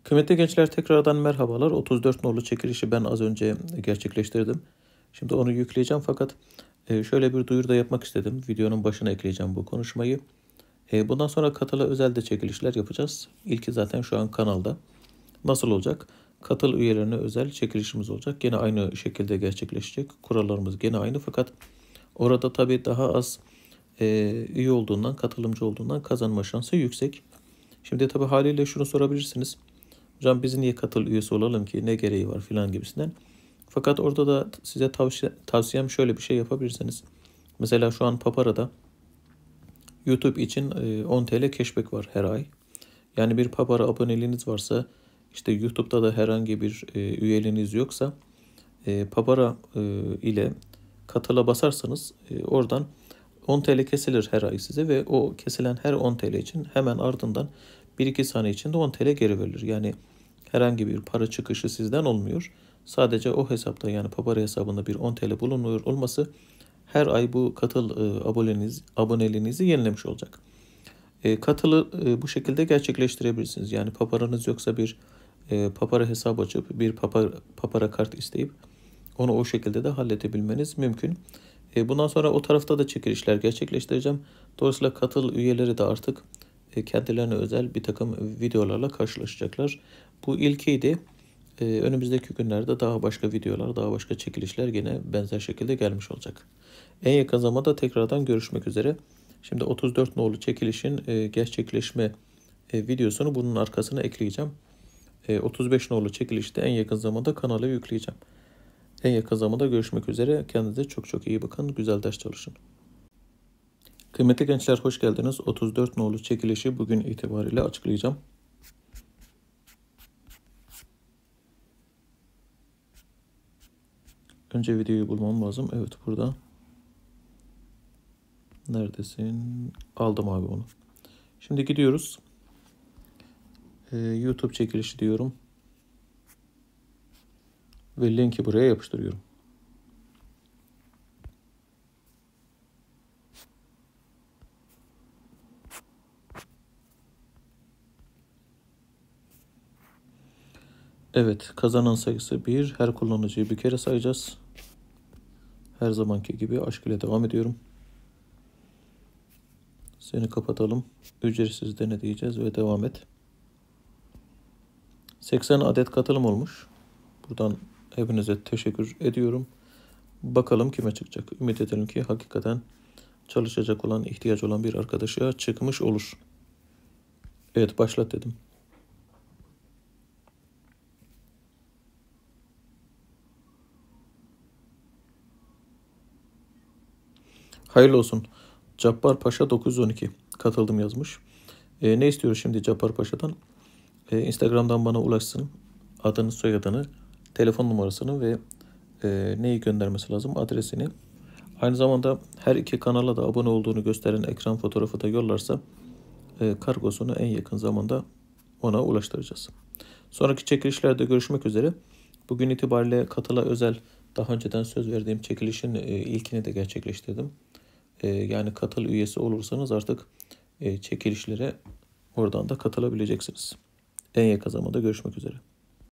Kıymetli gençler, tekrardan merhabalar. 34 nolu çekilişi ben az önce gerçekleştirdim. Şimdi onu yükleyeceğim fakat şöyle bir duyuru da yapmak istedim. Videonun başına ekleyeceğim bu konuşmayı. Bundan sonra katıla özel de çekilişler yapacağız. İlki zaten şu an kanalda. Nasıl olacak? Katıl üyelerine özel çekilişimiz olacak. Gene aynı şekilde gerçekleşecek. Kurallarımız gene aynı fakat orada tabii daha az üye olduğundan, katılımcı olduğundan kazanma şansı yüksek. Şimdi tabii haliyle şunu sorabilirsiniz. Hocam biz niye katıl üyesi olalım ki, ne gereği var filan gibisinden. Fakat orada da size tavsiyem şöyle bir şey yapabilirsiniz. Mesela şu an Papara'da YouTube için 10 TL cashback var her ay. Yani bir Papara aboneliğiniz varsa, işte YouTube'da da herhangi bir üyeliğiniz yoksa Papara ile katıla basarsanız oradan 10 TL kesilir her ay size ve o kesilen her 10 TL için hemen ardından 1-2 saniye içinde 10 TL geri verilir. Yani herhangi bir para çıkışı sizden olmuyor. Sadece o hesapta, yani Papara hesabında bir 10 TL bulunuyor olması her ay bu katıl aboneliğinizi yenilemiş olacak. Katılı bu şekilde gerçekleştirebilirsiniz. Yani Papara'nız yoksa bir Papara hesabı açıp bir Papara kart isteyip onu o şekilde de halledebilmeniz mümkün. Bundan sonra o tarafta da çekilişler gerçekleştireceğim. Dolayısıyla katıl üyeleri de artık kendilerine özel bir takım videolarla karşılaşacaklar. Bu ilkiydi. Önümüzdeki günlerde daha başka videolar, daha başka çekilişler yine benzer şekilde gelmiş olacak. En yakın zamanda tekrardan görüşmek üzere. Şimdi 34 nolu çekilişin gerçekleşme videosunu bunun arkasına ekleyeceğim. 35 nolu çekilişte en yakın zamanda kanala yükleyeceğim. En yakın zamanda görüşmek üzere. Kendinize çok çok iyi bakın. Güzel ders çalışın. Kıymetli gençler, hoş geldiniz. 34 nolu çekilişi bugün itibariyle açıklayacağım. Önce videoyu bulmam lazım. Evet, burada. Neredesin? Aldım abi onu. Şimdi gidiyoruz. YouTube çekilişi diyorum. Ve linki buraya yapıştırıyorum. Evet, kazanan sayısı 1. Her kullanıcıyı bir kere sayacağız. Her zamanki gibi aşk ile devam ediyorum. Seni kapatalım. Ücretsiz dene diyeceğiz ve devam et. 80 adet katılım olmuş. Buradan hepinize teşekkür ediyorum. Bakalım kime çıkacak. Ümit edelim ki hakikaten çalışacak olan, ihtiyaç olan bir arkadaşa çıkmış olur. Evet, başlat dedim. Hayırlı olsun. Cabbar Paşa 912 katıldım yazmış. Ne istiyoruz şimdi Cabbar Paşa'dan? Instagram'dan bana ulaşsın. Adını, soyadını, telefon numarasını ve neyi göndermesi lazım, adresini. Aynı zamanda her iki kanala da abone olduğunu gösteren ekran fotoğrafı da yollarsa kargosunu en yakın zamanda ona ulaştıracağız. Sonraki çekilişlerde görüşmek üzere. Bugün itibariyle katıla özel daha önceden söz verdiğim çekilişin ilkini de gerçekleştirdim. Yani katıl üyesi olursanız artık çekilişlere oradan da katılabileceksiniz. En yakın zamanda görüşmek üzere.